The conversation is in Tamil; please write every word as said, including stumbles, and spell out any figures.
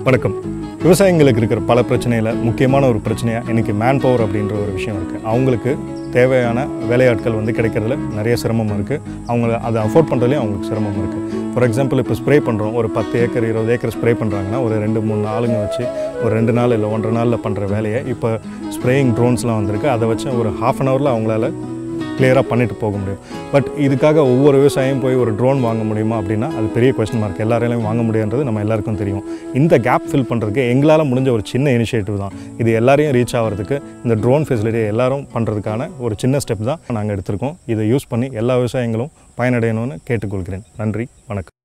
வணக்கம். விவசாயிகளுக்கு இருக்கிற பல பிரச்சனையில் முக்கியமான ஒரு பிரச்சனையாக இன்றைக்கி மேன் பவர் அப்படின்ற ஒரு விஷயம் இருக்குது. அவங்களுக்கு தேவையான வேலையாட்கள் வந்து கிடைக்கிறதுல நிறைய சிரமம் இருக்குது. அவங்க அதை அஃபோர்ட் பண்ணுறதுலேயும் அவங்களுக்கு சிரமம் இருக்குது. ஃபார் எக்ஸாம்பிள் இப்போ ஸ்ப்ரே பண்ணுறோம், ஒரு பத்து ஏக்கர் இருபது ஏக்கர் ஸ்ப்ரே பண்ணுறாங்கன்னா ஒரு ரெண்டு மூணு ஆளுங்க வச்சு ஒரு ரெண்டு நாள் இல்லை ஒன்றரை நாளில் பண்ணுற வேலையை இப்போ ஸ்ப்ரேயிங் ட்ரோன்ஸ்லாம் வந்திருக்கு. அதை வச்சு ஒரு ஹாஃப் அன் ஹவரில் அவங்களால கிளியராக பண்ணிட்டு போக முடியும். பட் இதுக்காக ஒவ்வொரு விவசாயியும் போய் ஒரு ட்ரோன் வாங்க முடியுமா அப்படின்னா அது பெரிய கொஸ்டின் மார்க். எல்லாராலையும் வாங்க முடியுன்றது நம்ம எல்லாருக்கும் தெரியும். இந்த கேப் ஃபில் பண்ணுறதுக்கு எங்களால் முடிஞ்ச ஒரு சின்ன இனிஷியேட்டிவ் தான் இது. எல்லாரையும் ரீச் ஆகிறதுக்கு இந்த ட்ரோன் ஃபெசிலிட்டியை எல்லாரும் பண்ணுறதுக்கான ஒரு சின்ன ஸ்டெப் தான் நாங்கள் எடுத்திருக்கோம். இதை யூஸ் பண்ணி எல்லா விவசாயிகளும் பயனடையணும்னு கேட்டுக்கொள்கிறேன். நன்றி, வணக்கம்.